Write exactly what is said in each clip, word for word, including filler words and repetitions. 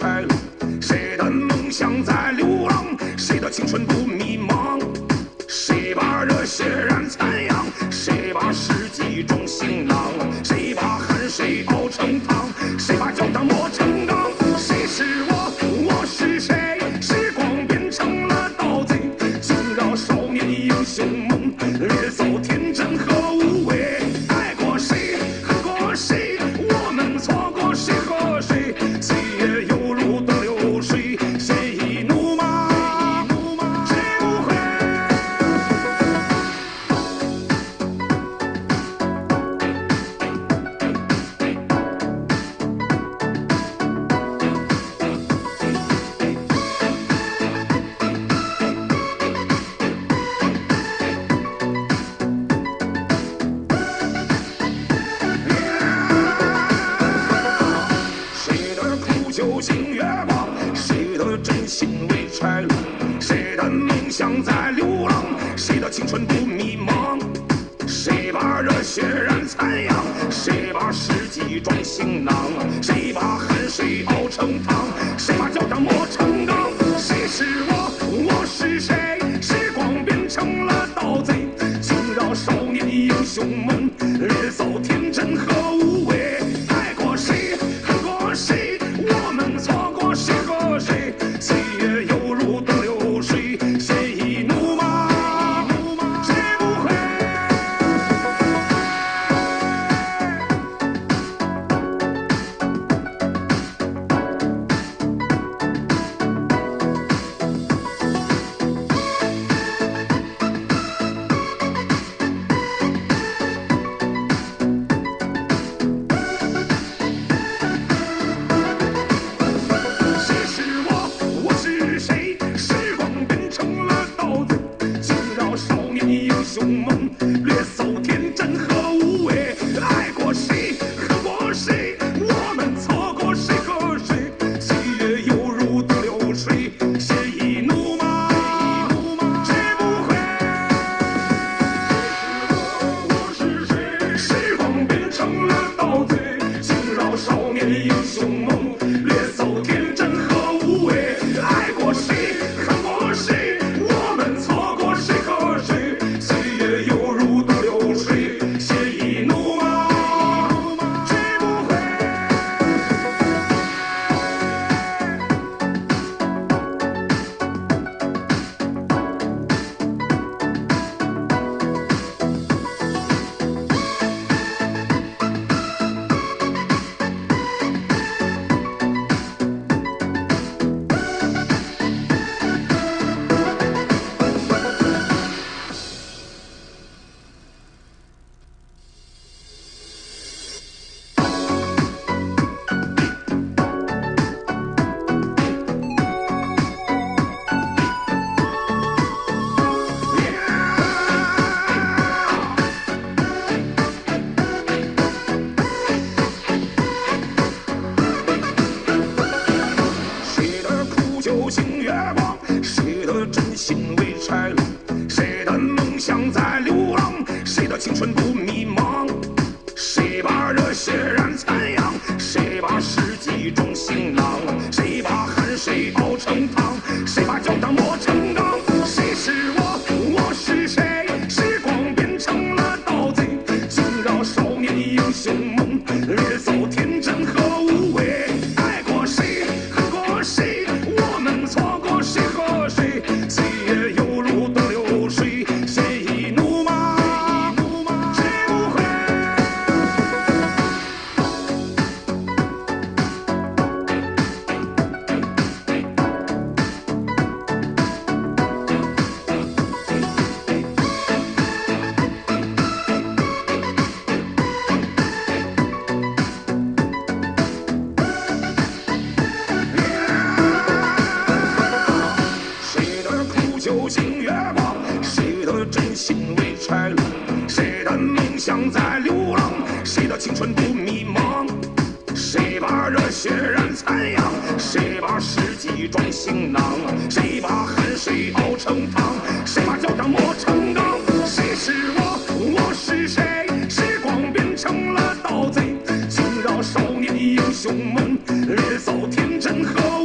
柴路，谁的梦想在流浪，谁的青春不迷茫，谁把热血燃残阳，谁把世纪装行囊，谁把汗水熬成汤，谁把焦糖磨成钢，谁是我，我是谁？时光变成了盗贼，惊扰少年英雄梦，掠走天真和无畏。爱过谁，恨过谁，我们错过谁和谁？岁月犹如东流水，谁易怒骂？谁不会？谁的苦酒敬月光，谁的真心为柴路，谁的梦想在流浪，谁的青春不迷茫，谁把热血燃残阳，谁把世纪装行囊，谁把汗水熬成汤，谁把焦糖磨成钢，谁是我，我是谁？时光变成了盗贼，惊扰少年英雄梦，掠走天真和无畏。爱过谁，恨过谁，我们错过谁和谁？岁月犹如东流水，谁易怒骂？谁不会？谁是我，我是谁？时光变成了盗贼，惊扰少年英雄梦，掠走天真和无畏。爱过谁，恨过谁，我们错过谁和谁？岁月犹如东流水，谁易怒骂？谁不会？我是谁？时光变成了盗贼，惊扰少年英雄梦，掠走天真和无畏。爱过谁，恨过谁，我们错过谁和谁？岁月犹如东流水，谁易怒骂？谁不会？谁的苦酒敬月光，谁的真心为柴路，谁的梦想在流浪，谁的青春不迷茫，谁把热血燃残阳，谁把世纪装行囊，谁把汗水熬成汤，谁把焦糖磨成钢，谁是我，我是谁？时光变成了盗贼，惊扰少年英雄梦，掠走天真和无畏。爱过谁，恨过谁，我们错过谁和谁？岁月犹如东流水，谁易怒骂？谁不会？谁的苦酒敬月光，谁的真心为柴路，谁的梦想在流浪，谁的青春不迷茫，谁把热血燃残阳，谁把世纪装行囊，谁把汗水熬成汤，谁把焦糖磨成钢，谁是我，我是谁？时光变成了盗贼，惊扰少年英雄梦，掠走天真和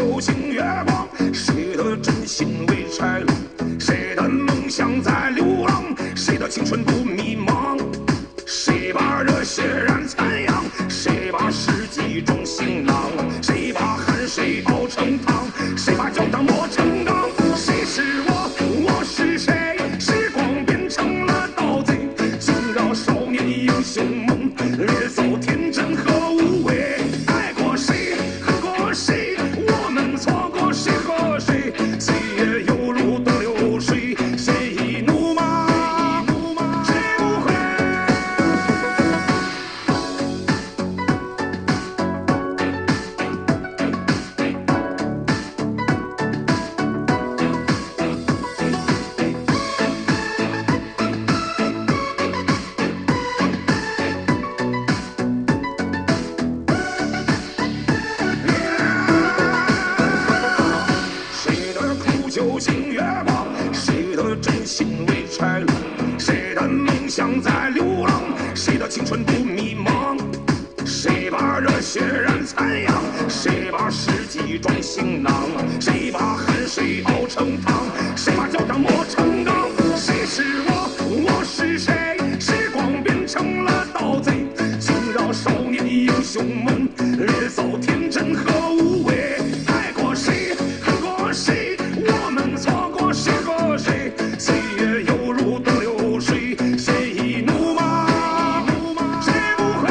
就星月光，谁的真心为豺狼？谁的梦想在流浪？谁的青春不迷茫？谁把热血染残阳？谁把世纪装行囊？谁把汗水熬成汤？谁把焦糖磨成钢？谁是我？我是谁？时光变成了盗贼，惊扰少年英雄梦，掠走天真和无畏。爱过谁？恨过谁？我们错过谁和谁？岁月犹如东流水，谁易怒骂？谁不会？谁的苦酒敬月光？谁的真心为豺狼？谁的梦想在流浪？谁的青春不迷茫？谁把热血染残阳？谁把世纪装行囊？谁把汗水熬成汤？谁把焦糖磨成钢？谁是我？我是谁？时光变成了盗贼，惊扰少年英雄梦，掠走天真和无畏。爱过谁？恨过谁？我们错过谁和谁？岁月犹如东流水，谁易怒骂？谁不会？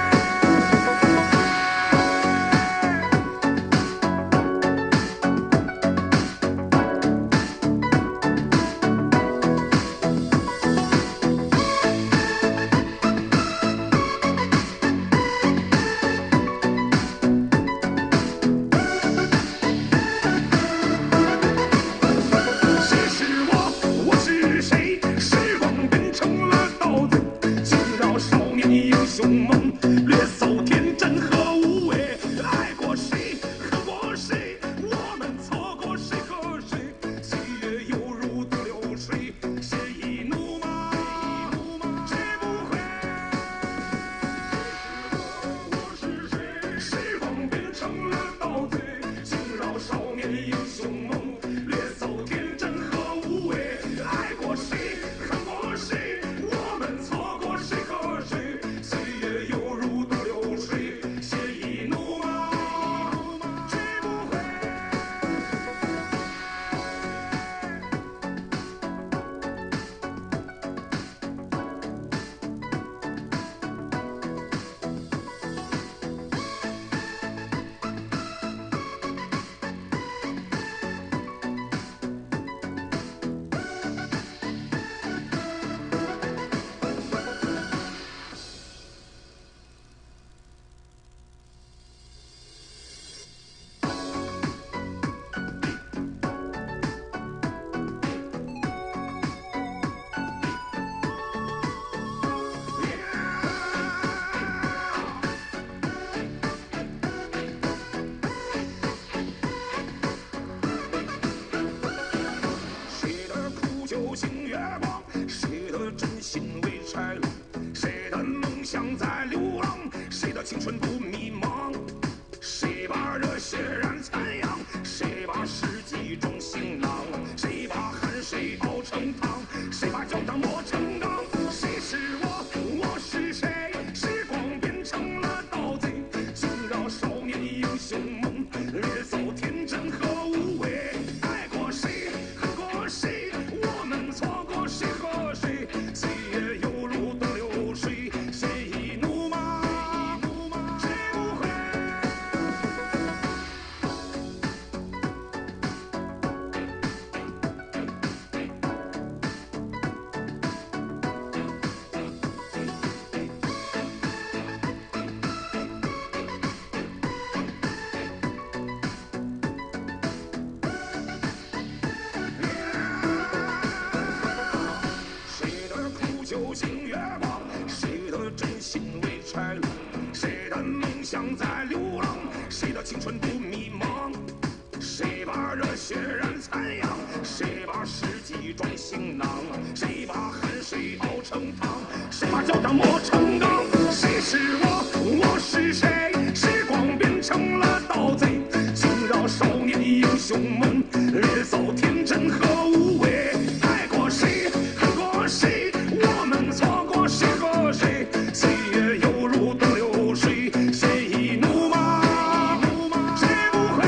谁是我？我是谁？时光变成了盗贼，惊扰少年英雄梦，掠走天真和无畏。爱过谁？恨过谁？我们错过谁和谁？岁月犹如东流水，谁易怒骂？谁不会？我是谁？时光变成了盗贼，惊扰少年英雄梦，掠走天真和无畏。爱过谁？恨过谁？我们错过谁和谁？岁月犹如东流水，谁易怒骂？谁不会？谁的苦酒敬月光？谁的真心为豺狼？谁的梦想在流浪？谁的青春不迷茫？谁把热血染残阳？谁把世纪装行囊？谁把汗水熬成汤？谁把焦糖磨成钢？谁是我？我是谁？时光变成了盗贼，惊扰少年英雄梦，掠走天真和无畏。爱过谁？恨过谁？我们错过谁和谁？岁月犹如东流水，谁易怒骂？谁不会？谁的苦酒敬月光？谁的真心为豺狼？谁的梦想在流浪？谁的青春不迷茫？谁把热血染残阳？谁把世纪装行囊？谁把汗水熬成汤？谁把焦糖磨成钢？谁是我？我是谁？时光变成了盗贼，惊扰少年英雄梦，猎扫天真和无畏。爱过谁，恨过谁，我们错过谁和谁？岁月犹如东流水，鲜衣怒马，谁不悔？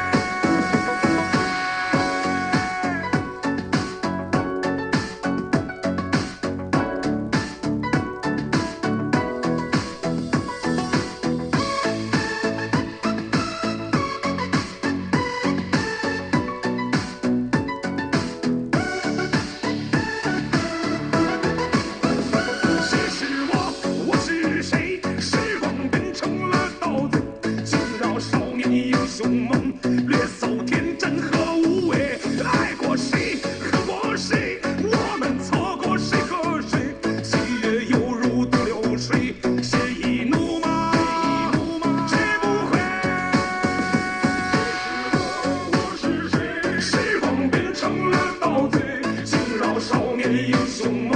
谁是我？我是谁？时光变成了盗贼，惊扰少年英雄梦，掠走天真和无畏。爱过谁？恨过谁？我们错过谁和谁？岁月犹如东流水，鲜衣怒马，谁不悔？我是谁？时光变成了盗贼，惊扰少年英雄梦。